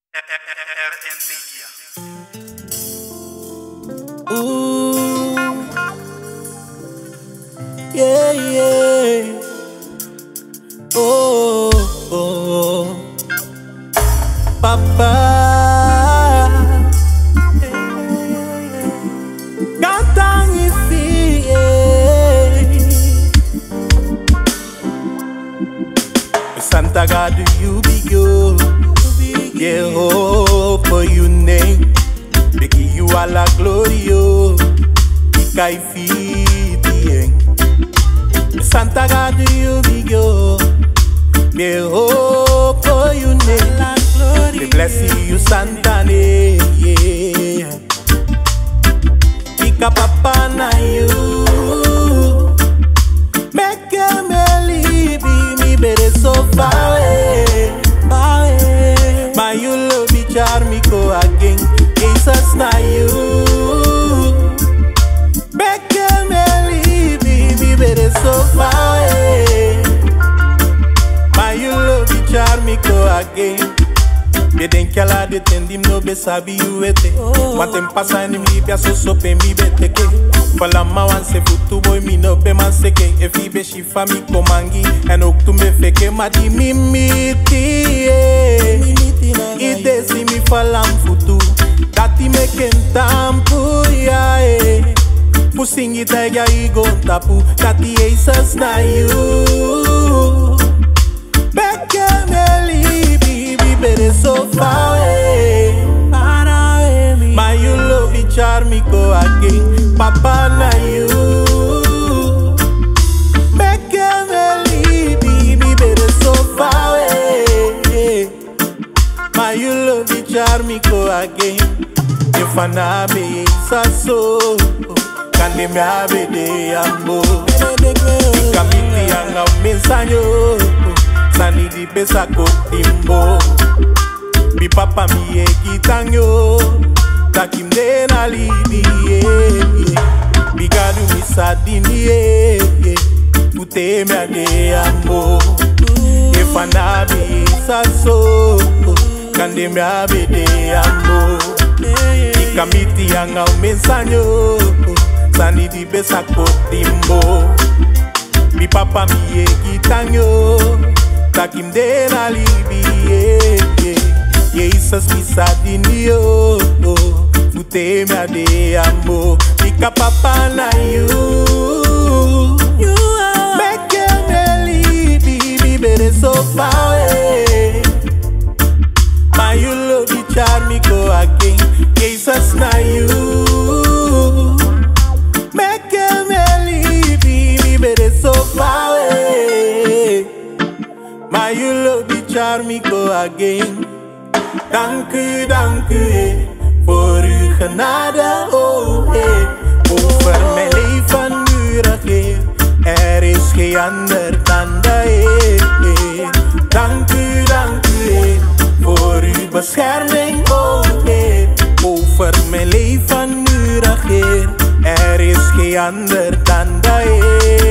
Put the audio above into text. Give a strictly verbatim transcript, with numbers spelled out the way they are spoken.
R N Media. Ooh, yeah, yeah. Oh, oh, Papa. Gantang ifi, Santa God, do you be good? Yeah, hope for you name. Beki you a la glorio. Ikai fitien. Santa God, do you be good? Yeah, hope for you name. We bless you, Santa name. Yeah. Ika papa na you. Make me leave me better so far away. My you love me, charm go again. Jesus na you. Make me leave me better so far away. My you love me, charm go again. They denk yala de tendim no be sabi you ete. Want them pass and him leave ya so so pe mi beteke. Fala ma wan se futu boy mi no be man seke. If he be shifa mi komangi en ook tu me feke ma di mi miti. Ide si mi falam futu. Dati me ken tampu ya eh. Pusingi tega igo tapu. Dati Jesus na you. Beke me libi bi bere so far away. My you love me charm me go again. Papa na you. Beke me libi bi bere so far away. My you love me charm me go again. If I na be so kandi me habe de ambo. Ikamiti anga mensanyo. Sani di pesa kotimbo. Bi papa mi e gitanyo. Takim de na libi bi gadu mi sadini Pute me ade ambo. If I na be saso kandi me habe de ambo. Ikamiti anga mensanyo. Sani di pesa kotimbo. Bi papa mi e gitanyo. Takim de na libi Jesus mi sadini yo. Fute me ade ambo. Ika papa na you. Make me libi bi bere so far away. My you love me charm me go again. Jesus na you. Make me libi bi bere so far away. My you love me charm me go again. Dank u, dank u, voor uw genade, oh Heer. Over mijn leven u regeer, er is geen ander dan de Heer. Dank u, dank u, Heer, voor uw bescherming, oh Heer. Over mijn leven u regeer, er is geen ander dan de Heer.